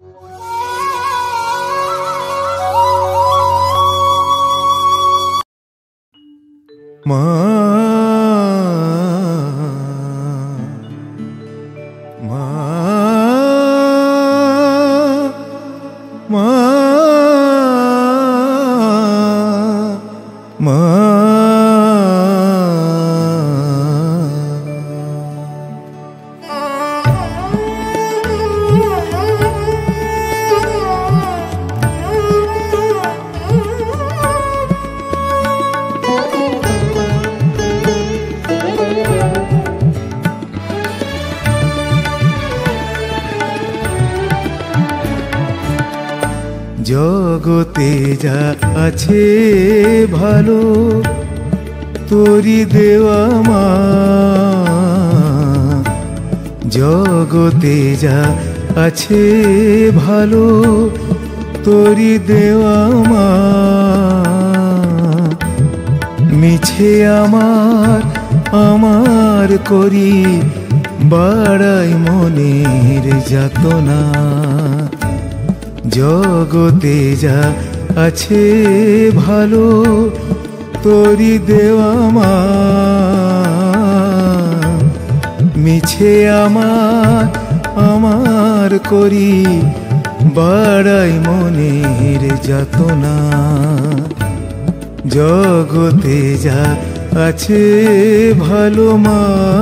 মা মা মা মা জগতে যা আছে ভালো তোরি দেওয়া মা, জগতে যা আছে ভালো তোরি দেওয়া মা। মিছে আমার আমার করি বাড়াই মনের যাতনা, জগতে যা আছে ভালো তোরি দেওয়া মা। মিছে আমার আমার করি বাড়াই মনের যাতনা, জগতে যা আছে ভালো মা।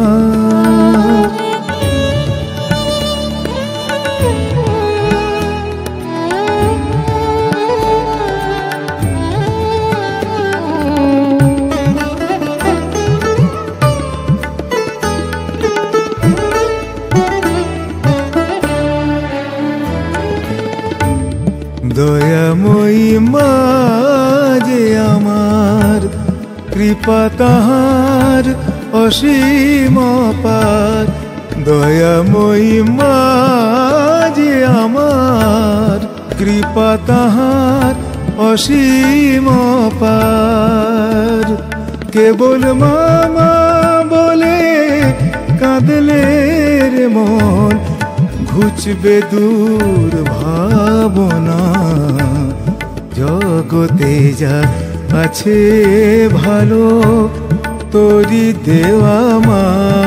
দয়াময়ী মা যে আমার, কৃপা তাহার অসীম পার। দয়াময়ী মা যে আমার, কৃপা তাহার অসীম পার। কেবল মামা বলে কাঁদলে রে মন, ঘুচবে দূর ভাবনা, জগতে যা আছে ভালো তোরি দেওয়া মা।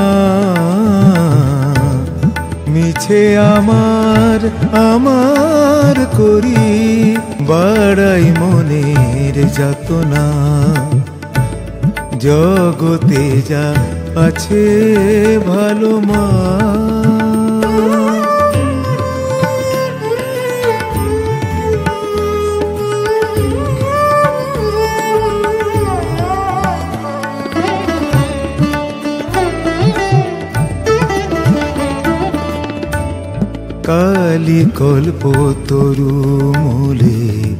মিছে আমার আমার করি বাড়াই মনের যাতনা, জগতে যা আছে ভালো মা। কালি কল্প তরু মূলে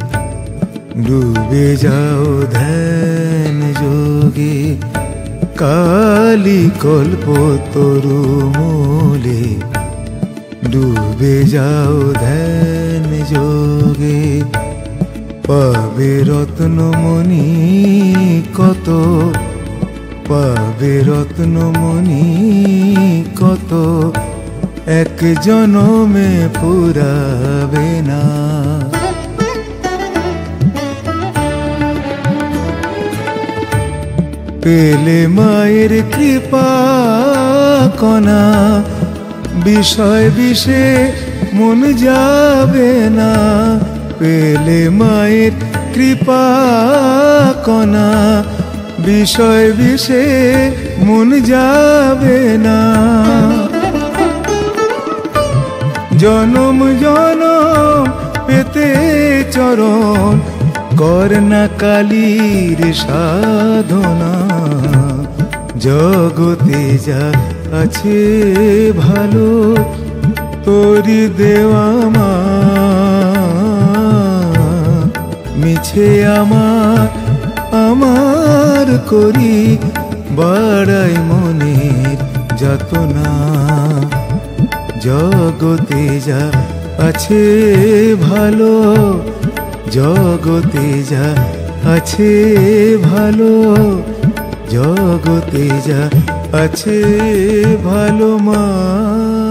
ডুবে যাও ধ্যান যোগে, কালি কল্প তরু মূলে ডুবে যাও ধ্যান যোগে। পাবে রত্নমণি কত, পাবে রত্নমণি কত, এক জনমে পুরাবে না। পেলে মায়ের কৃপা কণা, বিষয় বিষে মন যাবে না। পেলে মায়ের কৃপা কণা, বিষয় বিষে মন যাবে না। জনম জনম পেতে চরণ কর না কালীর সাধনা, জগতে যা আছে ভালো তোরি দেওয়া মা। মিছে আমার আমার করি বাড়াই মনের যাতনা, জগতে যা আছে ভালো, জগতে যা আছে ভালো, জগতে যা আছে ভালো মা।